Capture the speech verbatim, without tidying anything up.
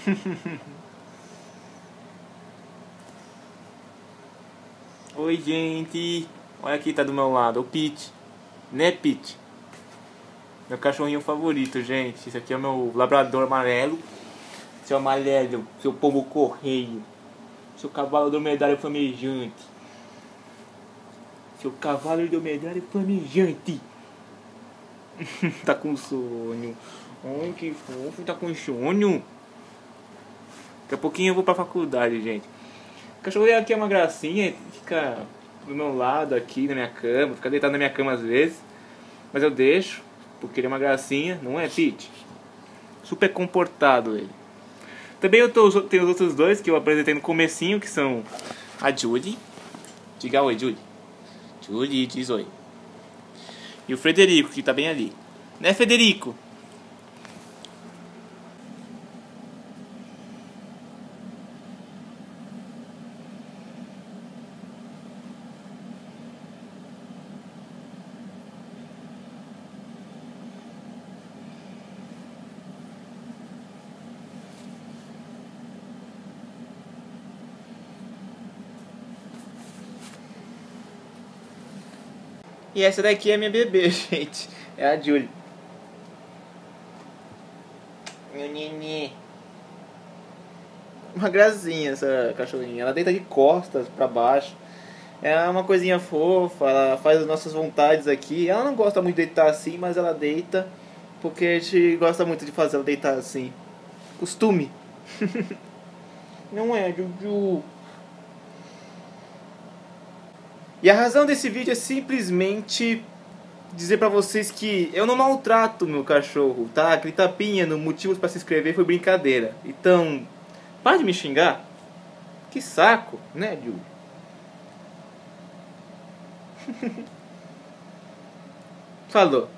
Oi, gente. Olha aqui, tá do meu lado, o Pete. Né, Pete? Meu cachorrinho favorito, gente. Esse aqui é o meu labrador amarelo. Seu amarelo, seu pombo correio. Seu cavalo dromedário flamejante. Seu cavalo dromedário flamejante. Tá com sono. Ai, que fofo, tá com sono. Daqui a pouquinho eu vou pra faculdade, gente. O cachorro aqui é uma gracinha. Fica do meu lado aqui na minha cama. Fica deitado na minha cama às vezes. Mas eu deixo, porque ele é uma gracinha. Não é, Pete? Super comportado ele. Também eu tô, tenho os outros dois que eu apresentei no comecinho, que são a Judy. Diga oi, Judy. Judy, diz oi. E o Frederico, que tá bem ali. Né, Federico? E essa daqui é minha bebê, gente. É a Julie. Meu nenê. Uma gracinha essa cachorrinha. Ela deita de costas pra baixo. É uma coisinha fofa. Ela faz as nossas vontades aqui. Ela não gosta muito de deitar assim, mas ela deita. Porque a gente gosta muito de fazer ela deitar assim. Costume. Não é, Juju. E a razão desse vídeo é simplesmente dizer pra vocês que eu não maltrato meu cachorro, tá? Aquele tapinha no motivos pra se inscrever foi brincadeira. Então, para de me xingar. Que saco, né, Ju? Falou.